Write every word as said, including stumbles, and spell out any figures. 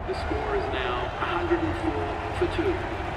The score is now one hundred four for two.